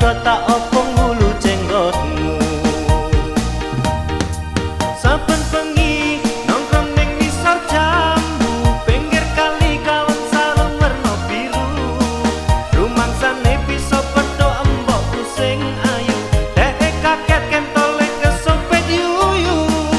buta tak opong ngulu jenggotmu. Saben bengi nongkrong ning ngisor jambu, pinggir kali kawan sarung werna biru. Rumangsane bisa pedhok embokku sing ayu, dek kaget kentole kesempet yuyu.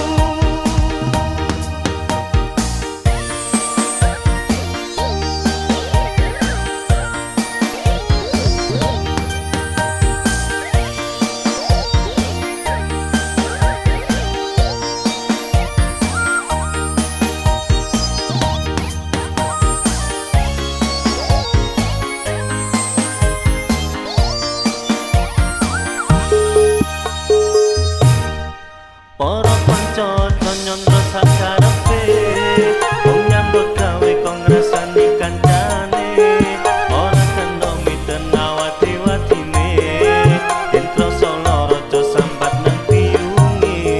Para kanca nyondro sakarepe, wong nyambut gawe kok ngrasani kancane, ora kena miten awati-watine, yen krasa lara aja sambat nang piyunge.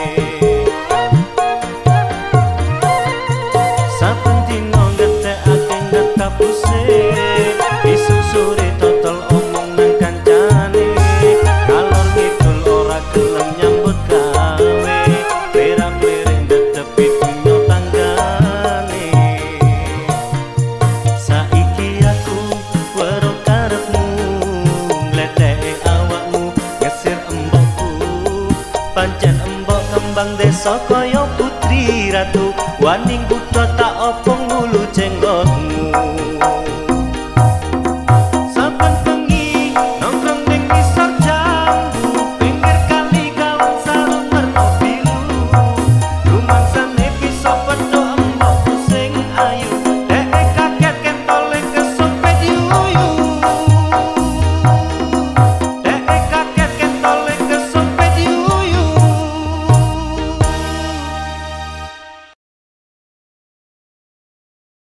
Saben dina ngetekake ngetapuse, isuk sore totol omong nang kancane, kalor ngidul ora gelem nyambut gawe. Perang-perang detepi dunya tanggane. Saiki aku weruh karepmu, ngleteke awakmu, ngesir embokku. Pancen embok kembang desa kaya putri ratu, waning buta tak opong ngulu jenggotmu. Saben bengi nongkrong ning ngisor jambu, pinggir kali kawan sarung werna biru. Rumangsane bisa pedhok embokku sing ayu, dek kaget kentole kesempet yuyu.